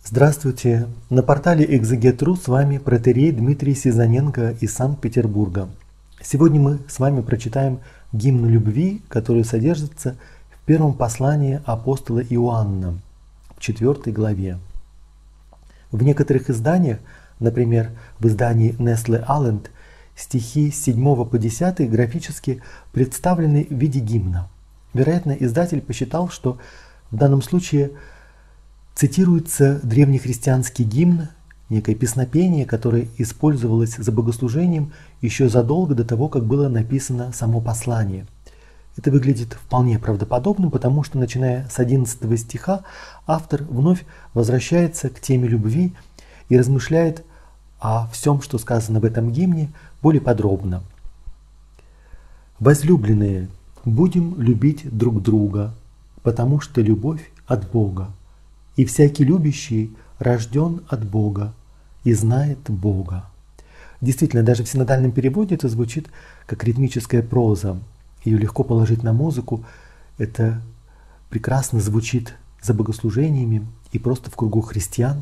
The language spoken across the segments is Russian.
Здравствуйте! На портале Экзегет.ру с вами протоиерей Дмитрий Сизаненко из Санкт-Петербурга. Сегодня мы с вами прочитаем гимн любви, который содержится в первом послании апостола Иоанна, в 4 главе. В некоторых изданиях, например, в издании Nestle Aland, стихи с 7 по 10 графически представлены в виде гимна. Вероятно, издатель посчитал, что в данном случае цитируется древнехристианский гимн, некое песнопение, которое использовалось за богослужением еще задолго до того, как было написано само послание. Это выглядит вполне правдоподобным, потому что, начиная с 11 стиха, автор вновь возвращается к теме любви и размышляет о всем, что сказано в этом гимне, более подробно. «Возлюбленные, будем любить друг друга, потому что любовь от Бога. И всякий любящий рожден от Бога и знает Бога». Действительно, даже в синодальном переводе это звучит как ритмическая проза. Ее легко положить на музыку. Это прекрасно звучит за богослужениями и просто в кругу христиан.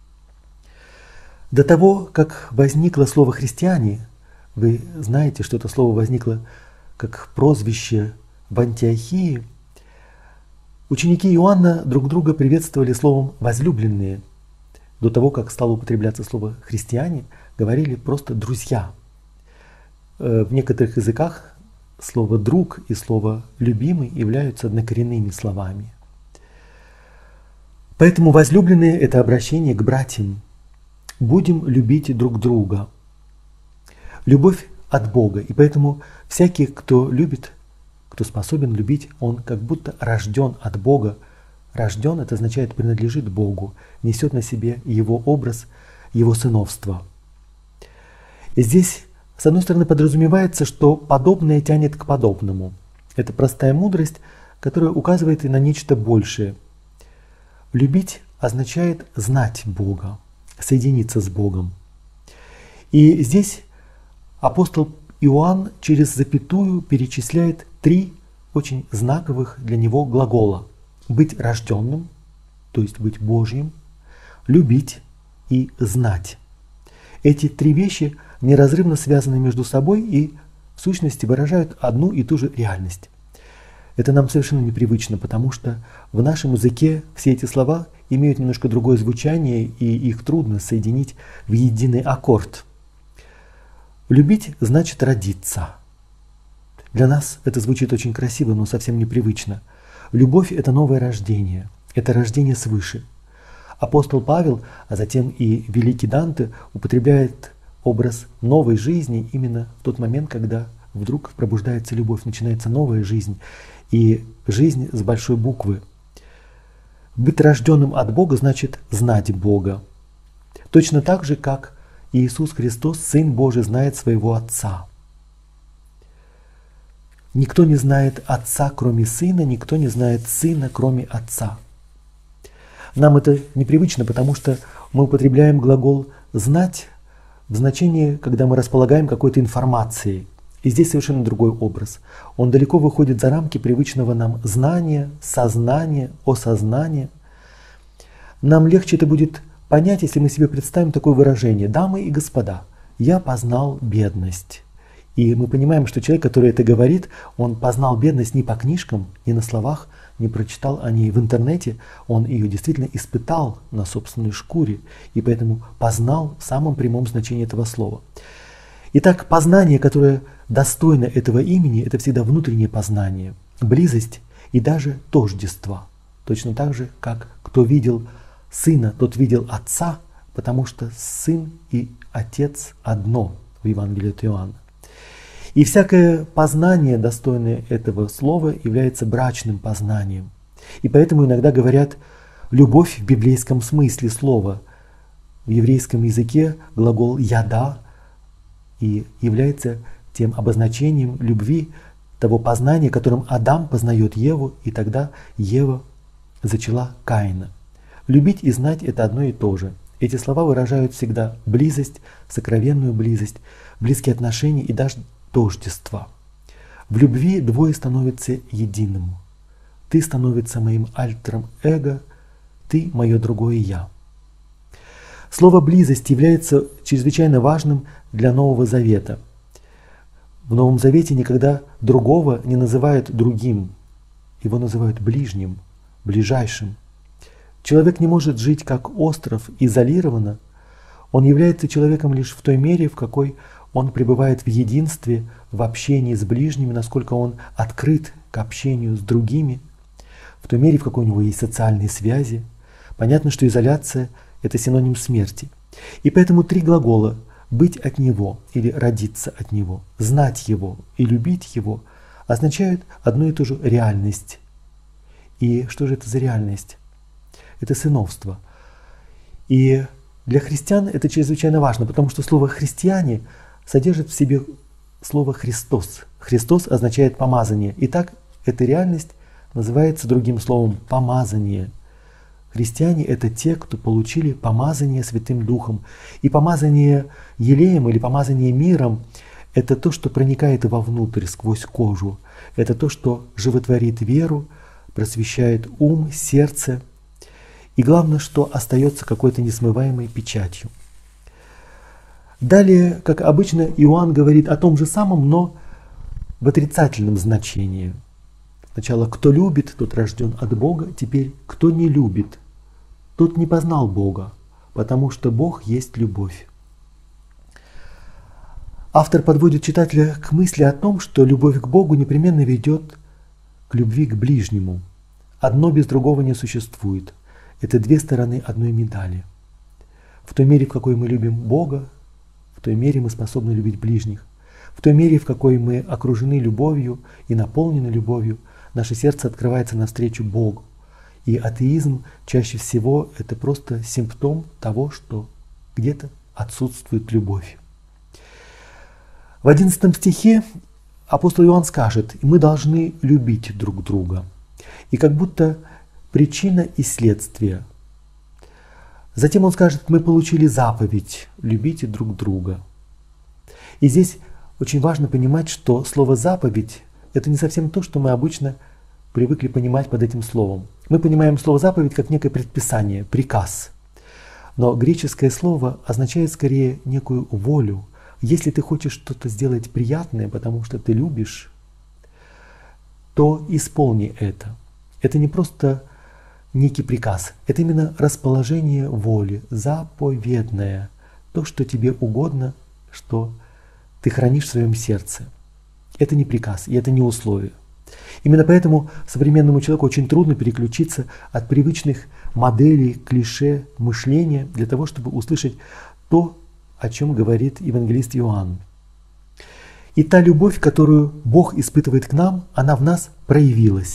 До того, как возникло слово «христиане», вы знаете, что это слово возникло как прозвище в Антиохии, ученики Иоанна друг друга приветствовали словом «возлюбленные». До того, как стало употребляться слово «христиане», говорили просто «друзья». В некоторых языках слово «друг» и слово «любимый» являются однокоренными словами. Поэтому возлюбленные – это обращение к братьям. Будем любить друг друга. Любовь от Бога. И поэтому всякий, кто любит, кто способен любить, он как будто рожден от Бога. Рожден – это означает принадлежит Богу, несет на себе Его образ, Его сыновство. И здесь, с одной стороны, подразумевается, что подобное тянет к подобному. Это простая мудрость, которая указывает и на нечто большее. Любить означает знать Бога, соединиться с Богом. И здесь апостол Иоанн через запятую перечисляет 3 очень знаковых для него глагола. Быть рожденным, то есть быть Божьим, любить и знать. Эти 3 вещи неразрывно связаны между собой и в сущности выражают одну и ту же реальность. Это нам совершенно непривычно, потому что в нашем языке все эти слова имеют немножко другое звучание, и их трудно соединить в единый аккорд. Любить значит родиться. Для нас это звучит очень красиво, но совсем непривычно. Любовь – это новое рождение, это рождение свыше. Апостол Павел, а затем и великий Данте употребляет образ новой жизни именно в тот момент, когда вдруг пробуждается любовь, начинается новая жизнь, и жизнь с большой буквы. Быть рожденным от Бога значит знать Бога. Точно так же, как Иисус Христос, Сын Божий, знает своего Отца. Никто не знает Отца, кроме Сына, никто не знает Сына, кроме Отца. Нам это непривычно, потому что мы употребляем глагол «знать» в значении, когда мы располагаем какой-то информацией. И здесь совершенно другой образ. Он далеко выходит за рамки привычного нам знания, сознания, осознания. Нам легче это будет понять, если мы себе представим такое выражение: «Дамы и господа, я познал бедность». И мы понимаем, что человек, который это говорит, он познал бедность не по книжкам, не на словах, не прочитал о ней в интернете, он ее действительно испытал на собственной шкуре, и поэтому познал в самом прямом значении этого слова. Итак, познание, которое достойно этого имени, это всегда внутреннее познание, близость и даже тождество. Точно так же, как кто видел Сына, тот видел Отца, потому что Сын и Отец одно в Евангелии от Иоанна. И всякое познание, достойное этого слова, является брачным познанием. И поэтому иногда говорят «любовь» в библейском смысле слова. В еврейском языке глагол «яда» и является тем обозначением любви, того познания, которым Адам познает Еву, и тогда Ева зачала Каина. Любить и знать – это одно и то же. Эти слова выражают всегда близость, сокровенную близость, близкие отношения и даже тождество. В любви двое становятся единым. Ты становишься моим альтером эго, ты – мое другое я. Слово «близость» является чрезвычайно важным для Нового Завета. В Новом Завете никогда другого не называют другим. Его называют ближним, ближайшим. Человек не может жить как остров изолированно. Он является человеком лишь в той мере, в какой он пребывает в единстве, в общении с ближними, насколько он открыт к общению с другими, в той мере, в какой у него есть социальные связи. Понятно, что изоляция – это синоним смерти. И поэтому три глагола «быть от Него» или «родиться от Него», «знать Его» и «любить Его» означают одну и ту же реальность. И что же это за реальность? Это сыновство. И для христиан это чрезвычайно важно, потому что слово «христиане» содержит в себе слово «Христос». «Христос» означает «помазание». Итак, эта реальность называется другим словом «помазание». Христиане – это те, кто получили помазание Святым Духом. И помазание елеем или помазание миром – это то, что проникает вовнутрь, сквозь кожу. Это то, что животворит веру, просвещает ум, сердце. И главное, что остается какой-то несмываемой печатью. Далее, как обычно, Иоанн говорит о том же самом, но в отрицательном значении. Сначала «кто любит, тот рожден от Бога», теперь «кто не любит, тот не познал Бога, потому что Бог есть любовь». Автор подводит читателя к мысли о том, что любовь к Богу непременно ведет к любви к ближнему. Одно без другого не существует. Это две стороны одной медали. В той мере, в какой мы любим Бога, в той мере мы способны любить ближних. В той мере, в какой мы окружены любовью и наполнены любовью, наше сердце открывается навстречу Богу. И атеизм чаще всего это просто симптом того, что где-то отсутствует любовь. В 11 стихе апостол Иоанн скажет: мы должны любить друг друга. И как будто причина и следствие. Затем он скажет: мы получили заповедь «любите друг друга». И здесь очень важно понимать, что слово «заповедь» – это не совсем то, что мы обычно привыкли понимать под этим словом. Мы понимаем слово «заповедь» как некое предписание, приказ. Но греческое слово означает скорее некую волю. Если ты хочешь что-то сделать приятное, потому что ты любишь, то исполни это. Это не просто некий приказ, это именно расположение воли, заповедное, то, что тебе угодно, что ты хранишь в своем сердце. Это не приказ, и это не условие. Именно поэтому современному человеку очень трудно переключиться от привычных моделей, клише, мышления для того, чтобы услышать то, о чем говорит евангелист Иоанн. И та любовь, которую Бог испытывает к нам, она в нас проявилась.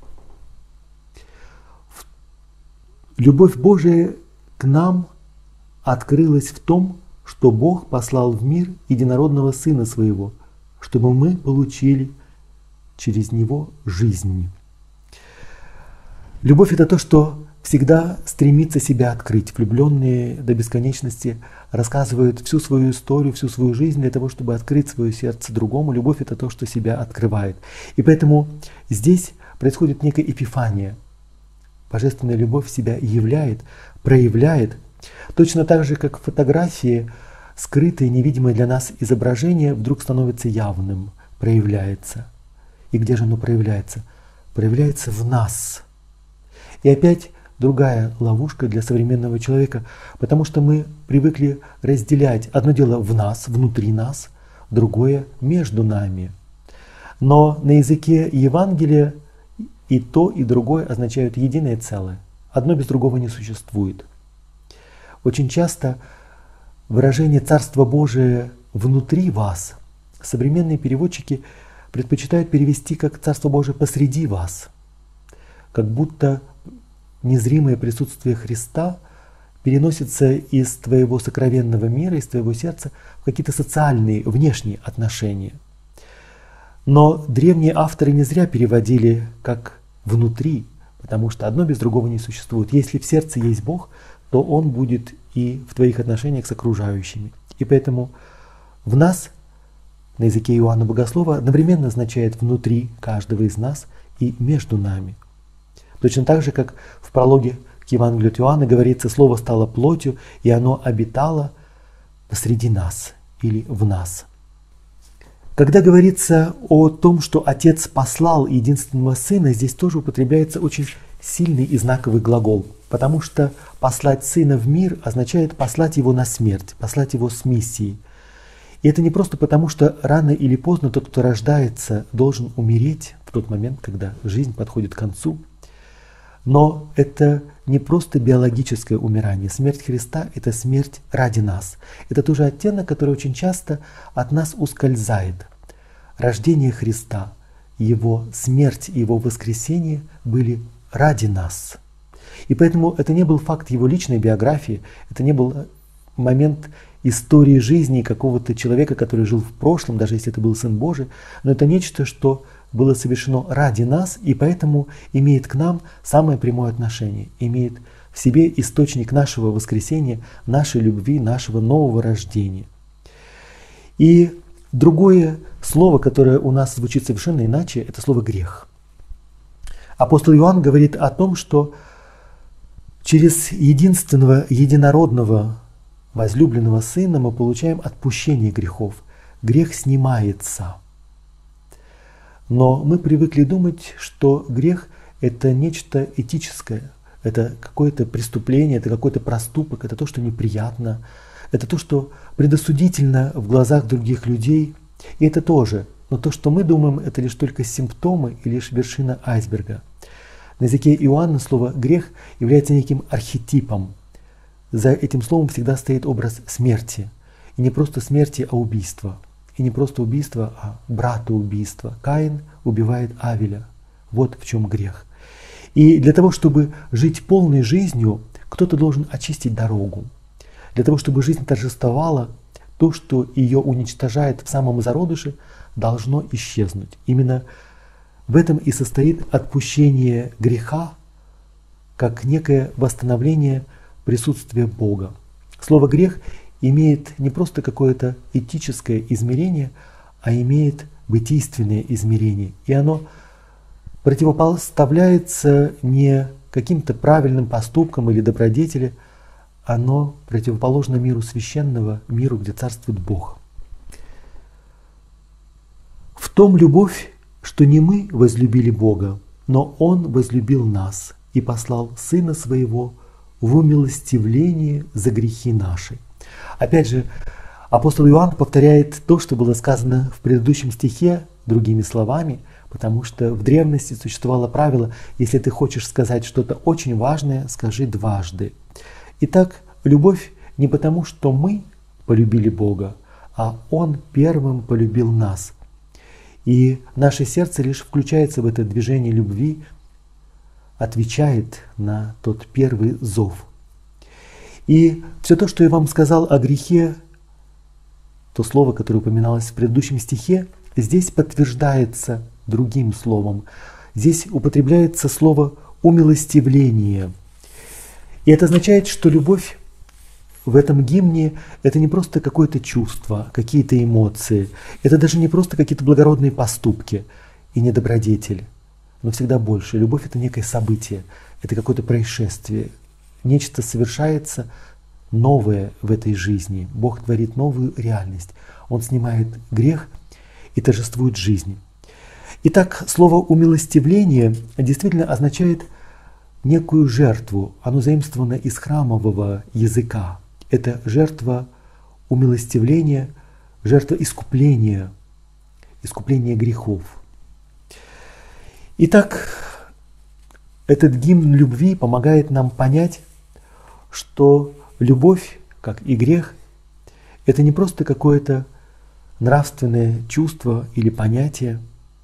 Любовь Божия к нам открылась в том, что Бог послал в мир единородного Сына Своего, чтобы мы получили через Него жизнь. Любовь – это то, что всегда стремится себя открыть. Влюбленные до бесконечности рассказывают всю свою историю, всю свою жизнь для того, чтобы открыть свое сердце другому. Любовь – это то, что себя открывает. И поэтому здесь происходит некая эпифания. Божественная любовь себя являет, проявляет. Точно так же, как в фотографии скрытое, невидимое для нас изображение вдруг становится явным, проявляется. И где же оно проявляется? Проявляется в нас. И опять другая ловушка для современного человека, потому что мы привыкли разделять одно дело в нас, внутри нас, другое между нами. Но на языке Евангелия и то, и другое означают единое целое. Одно без другого не существует. Очень часто выражение «Царство Божие внутри вас» современные переводчики предпочитают перевести как «Царство Божие посреди вас», как будто незримое присутствие Христа переносится из твоего сокровенного мира, из твоего сердца в какие-то социальные, внешние отношения. Но древние авторы не зря переводили как «внутри», потому что одно без другого не существует. Если в сердце есть Бог, то Он будет и в твоих отношениях с окружающими. И поэтому в нас, на языке Иоанна Богослова, одновременно означает внутри каждого из нас и между нами. Точно так же, как в прологе к Евангелию от Иоанна говорится: «Слово стало плотью, и оно обитало посреди нас» или «в нас». Когда говорится о том, что Отец послал единственного Сына, здесь тоже употребляется очень сильный и знаковый глагол, потому что послать Сына в мир означает послать Его на смерть, послать Его с миссией. И это не просто потому, что рано или поздно тот, кто рождается, должен умереть в тот момент, когда жизнь подходит к концу, но это не просто биологическое умирание. Смерть Христа – это смерть ради нас. Это тоже оттенок, который очень часто от нас ускользает. Рождение Христа, Его смерть и Его воскресение были ради нас. И поэтому это не был факт Его личной биографии, это не был момент истории жизни какого-то человека, который жил в прошлом, даже если это был Сын Божий, но это нечто, что было совершено ради нас, и поэтому имеет к нам самое прямое отношение, имеет в себе источник нашего воскресения, нашей любви, нашего нового рождения. И другое слово, которое у нас звучит совершенно иначе, это слово «грех». Апостол Иоанн говорит о том, что через единственного, единородного, возлюбленного Сына мы получаем отпущение грехов. Грех снимается. Но мы привыкли думать, что грех – это нечто этическое, это какое-то преступление, это какой-то проступок, это то, что неприятно, это то, что предосудительно в глазах других людей. И это тоже. Но то, что мы думаем, это лишь только симптомы и лишь вершина айсберга. На языке Иоанна слово «грех» является неким архетипом. За этим словом всегда стоит образ смерти. И не просто смерти, а убийства. И не просто убийство, а братоубийство. Каин убивает Авеля. Вот в чем грех. И для того, чтобы жить полной жизнью, кто-то должен очистить дорогу. Для того, чтобы жизнь торжествовала, то, что ее уничтожает в самом зародыше, должно исчезнуть. Именно в этом и состоит отпущение греха, как некое восстановление присутствия Бога. Слово «грех» имеет не просто какое-то этическое измерение, а имеет бытийственное измерение. И оно противопоставляется не каким-то правильным поступкам или добродетели, оно противоположно миру священного, миру, где царствует Бог. В том любовь, что не мы возлюбили Бога, но Он возлюбил нас и послал Сына Своего в умилостивление за грехи наши. Опять же, апостол Иоанн повторяет то, что было сказано в предыдущем стихе другими словами, потому что в древности существовало правило: если ты хочешь сказать что-то очень важное, скажи дважды. Итак, любовь не потому, что мы полюбили Бога, а Он первым полюбил нас. И наше сердце лишь включается в это движение любви, отвечает на тот первый зов. И все то, что я вам сказал о грехе, то слово, которое упоминалось в предыдущем стихе, здесь подтверждается другим словом. Здесь употребляется слово «умилостивление». И это означает, что любовь в этом гимне – это не просто какое-то чувство, какие-то эмоции, это даже не просто какие-то благородные поступки и не добродетель, но всегда больше. Любовь – это некое событие, это какое-то происшествие. Нечто совершается новое в этой жизни. Бог творит новую реальность. Он снимает грех и торжествует жизнь. Итак, слово «умилостивление» действительно означает некую жертву. Оно заимствовано из храмового языка. Это жертва умилостивления, жертва искупления, искупления грехов. Итак, этот гимн любви помогает нам понять, что любовь, как и грех, это не просто какое-то нравственное чувство или понятие.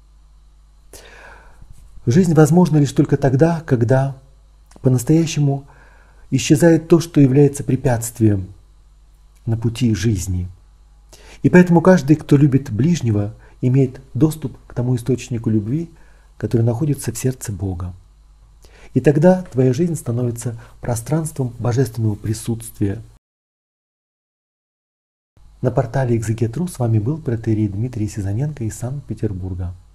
Жизнь возможна лишь только тогда, когда по-настоящему исчезает то, что является препятствием на пути жизни. И поэтому каждый, кто любит ближнего, имеет доступ к тому источнику любви, который находится в сердце Бога. И тогда твоя жизнь становится пространством божественного присутствия. На портале Exeget.ru с вами был протоиерей Дмитрий Сизаненко из Санкт-Петербурга.